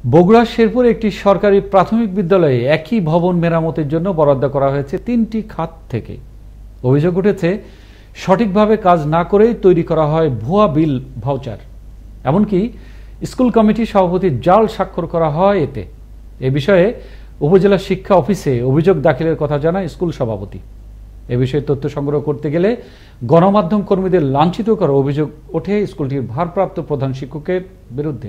বগুড়ার শেরপুরে একটি সরকারি প্রাথমিক বিদ্যালয়ে একই ভবন মেরামতের জন্য বরাদ্দ করা হয়েছে 3টি খাত থেকে। অভিযোগ উঠেছে সঠিকভাবে কাজ না করেই তৈরি করা হয় ভুয়া বিল ভাউচার। এমনকি স্কুল কমিটির সভাপতির জাল স্বাক্ষর করা হয় এতে। এ বিষয়ে উপজেলা শিক্ষা অফিসে অভিযোগ দাখিলের কথা জানায় স্কুল সভাপতি। এ বিষয়ে তথ্য সংগ্রহ করতে গেলে গণমাধ্যম কর্মীদের লাঞ্ছিত করার অভিযোগ ওঠে স্কুলটির ভারপ্রাপ্ত প্রধান শিক্ষকের বিরুদ্ধে।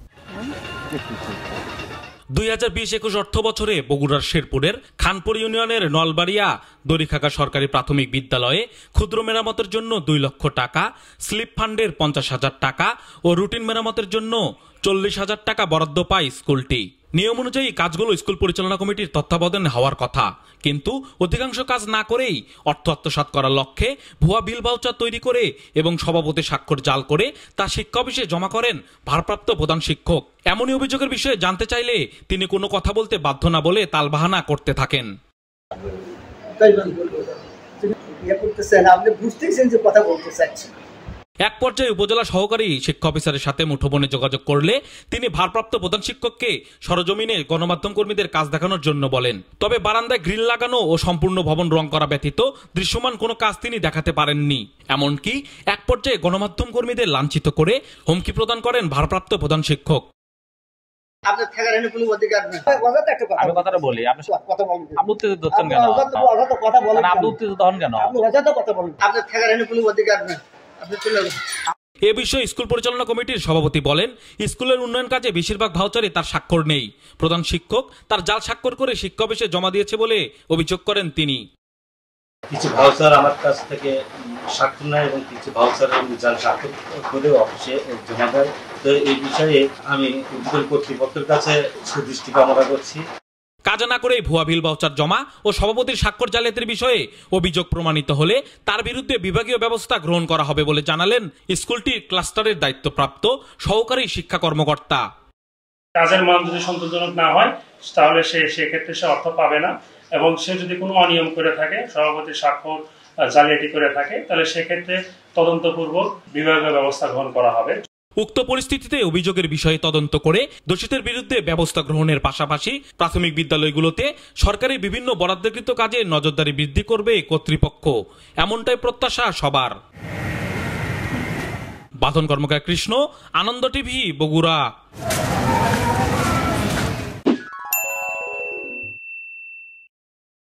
2020-21 অর্থ বছরে বগুড়ার শেরপুরের খানপুর ইউনিয়নের নলবাড়িয়া দড়িখাকা সরকারি প্রাথমিক বিদ্যালয়ে ক্ষুদ্র মেরামতের জন্য 2 লক্ষ টাকা, স্লিপ ফান্ডের 50,000 টাকা ও রুটিন মেরামতের জন্য 40,000 টাকা বরাদ্দ পায় স্কুলটি। নিয়ম অনুযায়ী কাজগুলো স্কুল পরিচালনা কমিটির তত্ত্বাবধানে হওয়ার কথা, কিন্তু অধিকাংশ কাজ না করেই অর্থ আত্মসাৎ করার লক্ষ্যে ভুয়া বিল ভাউচার তৈরি করে এবং সভাপতি স্বাক্ষর জাল করে তা শিক্ষা অফিসে জমা করেন ভারপ্রাপ্ত প্রধান শিক্ষক। এমনই অভিযোগের বিষয়ে জানতে চাইলে তিনি কোনো কথা বলতে বাধ্য না বলে তালবাহানা করতে থাকেন। এক পর্যায়ে উপজেলা সহকারী শিক্ষা অফিসারের সাথে মুঠোফোনে যোগাযোগ করলে তিনি ভারপ্রাপ্ত প্রধান শিক্ষককে সরজমিনে গণমাধ্যম কর্মীদের কাজ দেখানোর জন্য বলেন। তবে বারান্দায় গ্রিল লাগানো ও সম্পূর্ণ ভবন রং করা ব্যতীত দৃশ্যমান কোনো কাজ তিনি দেখাতে পারেননি। এমনকি এক পর্যায়ে গণমাধ্যম কর্মীদের লাঞ্ছিত করে হুমকি প্রদান করেন ভারপ্রাপ্ত প্রধান শিক্ষক। এ বিষয়ে স্কুল পরিচালনা কমিটির সভাপতি বলেন, স্কুলের উন্নয়ন কাজে বেশিরভাগ ভাউচারে তার স্বাক্ষর নেই। প্রধান শিক্ষক তার জাল স্বাক্ষর করে শিক্ষা অফিসে জমা দিয়েছে বলে অভিযোগ করেন তিনি। কিছু ভাউচার আমার কাছ থেকে স্বাক্ষর নেয় এবং কিছু ভাউচার আমি জাল স্বাক্ষর করে অফিসে জমা দেয়। তো এই বিষয়ে আমি উদ্বোধন কর্তৃপক্ষের কাছে সুদৃষ্টি কামনা করছি। কাজ না করেই ভুয়া বিল ভাউচার জমা ও সভাপতির স্বাক্ষর জালিয়াতির বিষয়ে অভিযোগ প্রমাণিত হলে তার বিরুদ্ধে বিভাগীয় ব্যবস্থা গ্রহণ করা হবে বলে জানালেন স্কুলটির ক্লাস্টারের দায়িত্বপ্রাপ্ত সহকারী শিক্ষা কর্মকর্তা। কাজের মান যদি সন্তোষজনক না হয় তাহলে সেক্ষেত্রে সে অর্থ পাবে না, এবং সে যদি কোনো অনিয়ম করে থাকে, সভাপতির স্বাক্ষর জালিয়াতি করে থাকে, তাহলে সেক্ষেত্রে তদন্তপূর্বক বিভাগীয় ব্যবস্থা গ্রহণ করা হবে। উক্ত পরিস্থিতিতে অভিযোগের বিষয়ে তদন্ত করে দোষীদের বিরুদ্ধে ব্যবস্থা গ্রহণের পাশাপাশি প্রাথমিক বিদ্যালয়গুলোতে সরকারি বিভিন্ন বরাদ্দকৃত কাজে নজরদারি বৃদ্ধি করবে কর্তৃপক্ষ, এমনটাই প্রত্যাশা সবার। বাঁধন কর্মকার কৃষ্ণ, আনন্দ টিভি, বগুড়া।